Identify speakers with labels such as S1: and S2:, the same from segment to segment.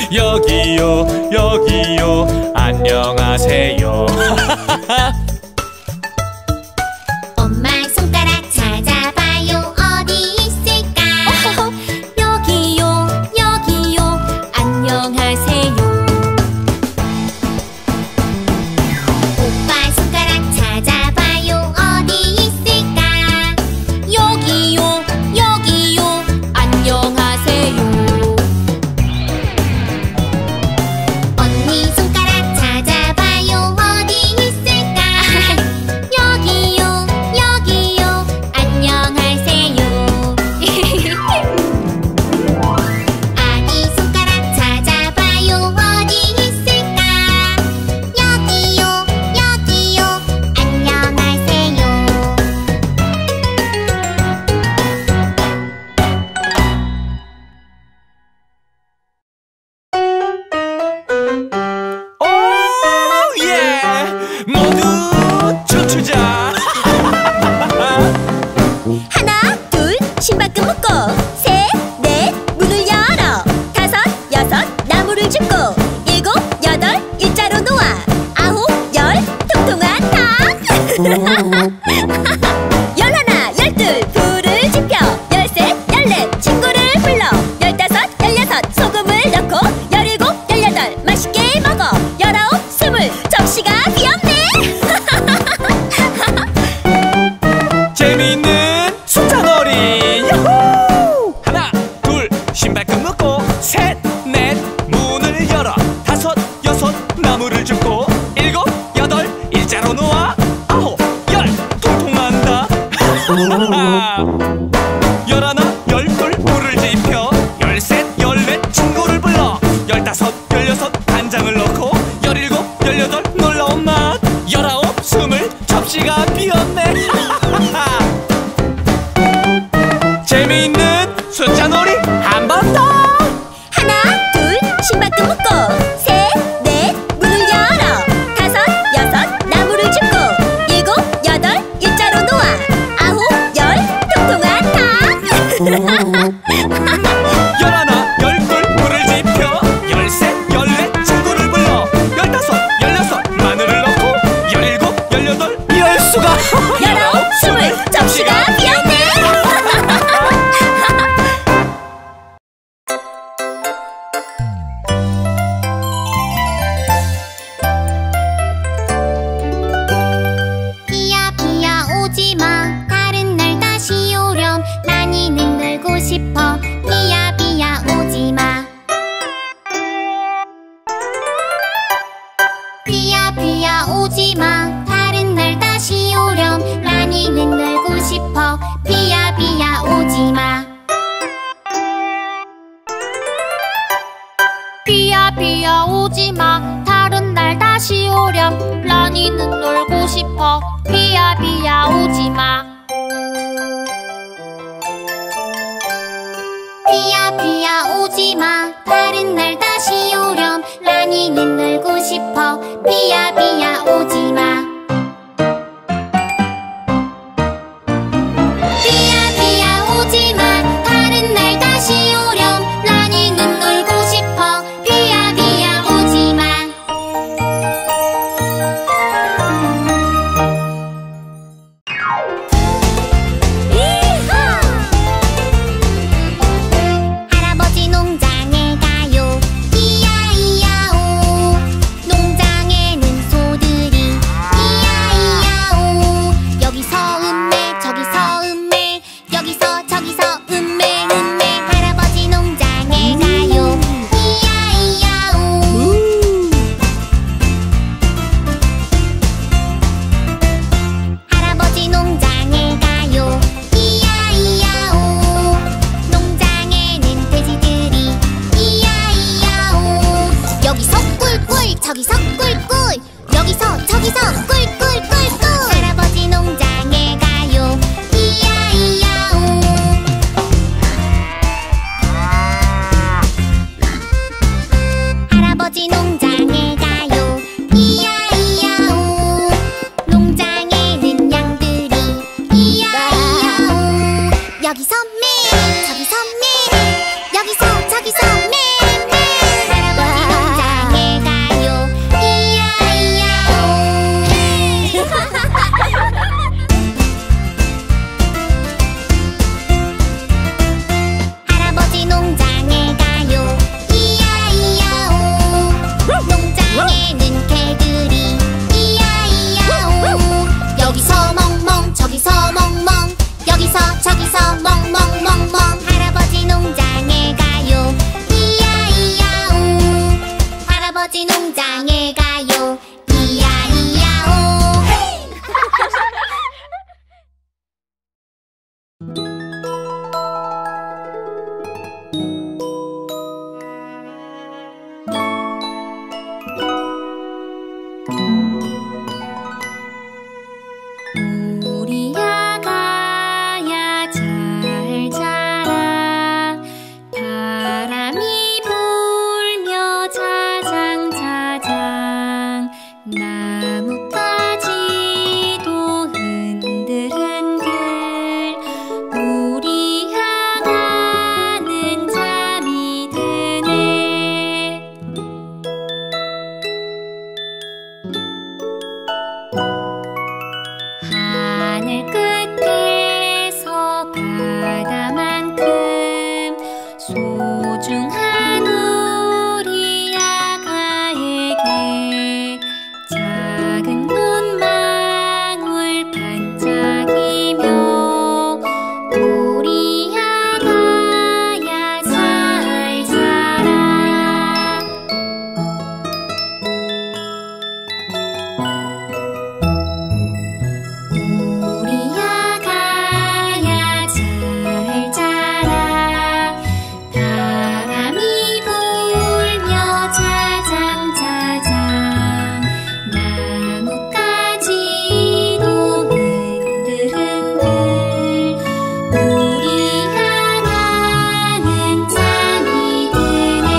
S1: 여기요 여기요 안녕하세요.
S2: 엄마 손가락 찾아봐요. 어디 있을까? 여기요 여기요 안녕하세요. 오빠 손가락 찾아봐요. 어디 있을까? 여기요 여기요 안녕하세요. 언니 손가락 찾아봐요. 어디 있을까? 여기요 여기요 안녕하세요. 아기 손가락 찾아봐요. 어디 있을까? 여기요 여기요 안녕하세요.
S1: 오 예! 모두 춤추자.
S3: 하나, 둘, 신발끈 묶고. 셋, 넷, 문을 열어. 다섯, 여섯, 나무를 줍고. 일곱, 여덟, 일자로 놓아. 아홉, 열, 통통한 닭. 열하나, 열둘, 불을 지펴. 열셋, 열넷, 친구를 불러. 열다섯, 열여섯, 소금을 넣고. 열일곱, 열여덟, 맛있게 먹어. 열아홉, 스물, 접시가 비었네.
S1: 재미있는 숫자놀이. 야호! 하나 둘 신발끈 묶고. 셋 넷 문을 열어. 다섯 여섯 나무를 줍고. 일곱 여덟 일자로 놓아. 아홉 열 통통한다. 열하나 열둘 불을 지펴. 열셋 열넷 친구를 불러. 열다섯 열여섯 간장을 넣고. 열일곱 열여덟 놀라운 맛. 열아홉 스물 접시가 비었네. 재미있는 숫자놀이 한 번 더.
S3: 하나, 둘, 신발끈 묶고. 셋, 넷, 문을 열어. 다섯, 여섯, 나무를 줍고. 일곱, 여덟, 일자로 놓아. 아홉, 열, 통통한 닭.
S1: 열하나 열둘 불을 지펴. 열셋 열넷 친구를 불러. 열다섯 열여섯 마늘을 넣고. 열일곱 열여덟 이럴 수가.
S3: 열아홉, 스물, 접시가 비었네.
S2: 비야 비야 오지마. 다른 날 다시 오렴. 라니는 놀고 싶어. 비야 비야 오지마. 비야 비야 오지마. 다른 날 다시 오렴. 라니는 놀고 싶어. 비야 비야 오지마. 비야 비야 오지마. 다른 날 다시 오렴. 라니는 놀고 싶어. 비야 비야 오지마. 비야 비야 오지마. 다른 날 다시 오렴. 라니는 놀고 싶어. 비야 비야 오지마. 비야 비야 오지마. 다른 날 다시 오렴. 라니는 놀고 싶어. 비야 비야 오지마. 할아버지 농장에 가요. 이야이야오. 농장에는 소들이 이야이야오. 여기서 음메 저기서 음메. 여기서 저기서 음메 음메. 할아버지 농장에 가요. 이야이야오. 할아버지 농장에 가요. 이야이야오. 농장에는 돼지들이 이야이야오. 여기서 꿀꿀 저기서 꿀꿀. 여기서 저기서 꿀꿀꿀꿀. 할아버지 농장에 가요. 이야이야오. 할아버지 농장에 가요. 이야이야오. 농장에는 양들이 이야이야오. 여기서 매 저기서 매. 여기서 저기서 매 매. 아버지 농장에 가요. 이야이야오. 우리 아가야 잘 자라. 바람이 불며 자장자장. 나뭇가지도 흔들흔들. 우리 아가는 잠이 드네. 하늘 끝에서 바다만큼 소중한 우리 아가에게 작은 눈망울 반짝이며 우리 아가야 잘 자라. 우리 아가야 잘 자라. 바람이 불며 자장자장. 나뭇가지도 흔들흔들. 우리 아가는 잠이 드네.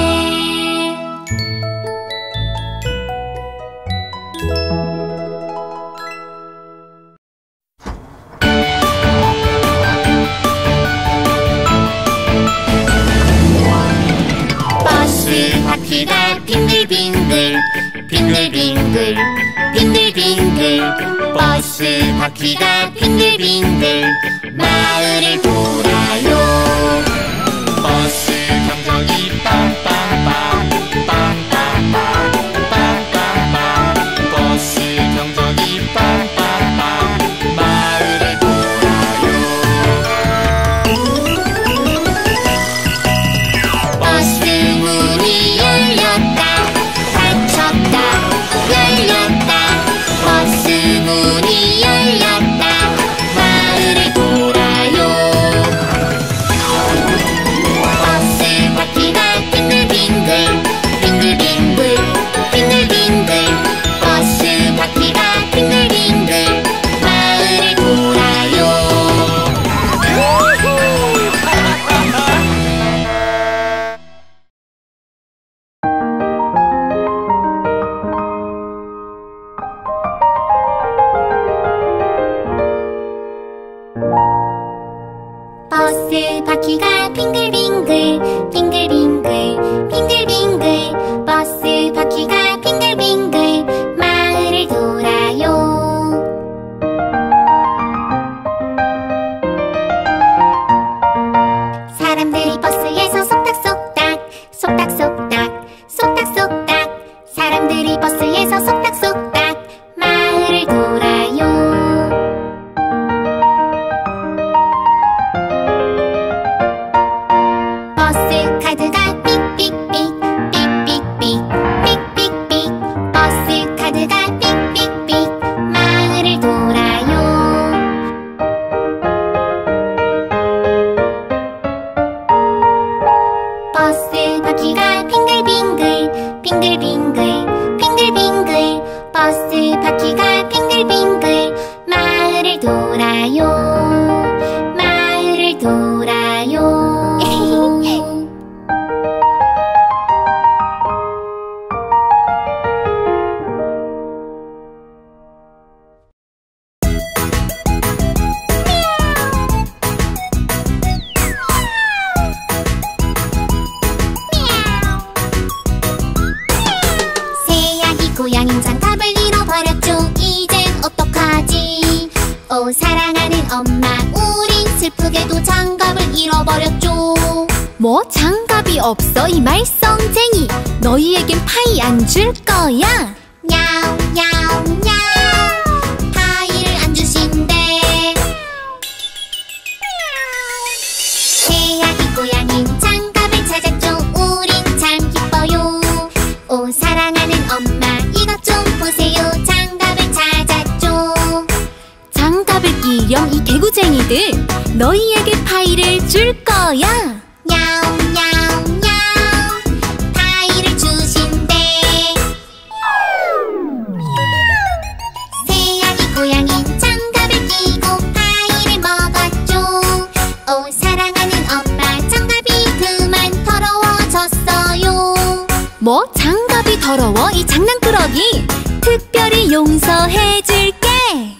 S2: 버스 바퀴가 빙글빙글 빙글빙글 빙글빙글. 버스 바퀴가 빙글빙글 마을을 돌아요. 버스 경적이 빵빵빵 빵빵빵 빵빵빵. 버스 경적이 빵빵빵 마을을 돌아요. 버스 문이 열렸다 닫혔다 열렸다. 버스 문이 열렸다 마을을 돌아요. 버스 바퀴가 빙글빙글 빙글빙글 빙글빙글. 버스 바퀴가 빙글빙글 마을을 돌아요. 버스 바퀴가 빙글빙글 빙글빙글 빙글빙글. 버스 바퀴가 빙글빙글 마을을 돌아요. 사람들이 버스에서 속닥속닥 속닥속닥 속닥속닥. 사람들이 버스에서 속닥속닥 마을을 돌아요. 버스 카드가 삑삑삑 삑삑삑 삑삑삑. 버스 카드가 삑삑삑 마을을 돌아요. 버스 바퀴가 빙글빙글 빙글빙글 빙글빙글. 버스 바퀴가 빙글빙글 마을을 돌아요. 마을을 돌아요. 새아기 고양이 장갑을 잃어버렸죠. 이젠 어떡하지? 오 사랑하는 엄마, 우린 슬프게도 장갑을 잃어버렸죠.
S4: 뭐 장갑이 없어 이 말썽쟁이. 너희에겐 파이 안 줄 거야.
S2: 냐옹냐옹냐옹. 파이를 안 주신대. 새아기 고양이 장갑을 찾았죠. 우린 참 기뻐요. 오 사랑하는
S4: 친구들, 너희에게 파이를 줄 거야.
S2: 야옹야옹야옹 파이를 주신대. 새아기 고양이 장갑을 끼고 파이를 먹었죠. 오 사랑하는 엄마, 장갑이 그만 더러워졌어요.
S4: 뭐 장갑이 더러워? 이 장난꾸러기, 특별히 용서해줄게.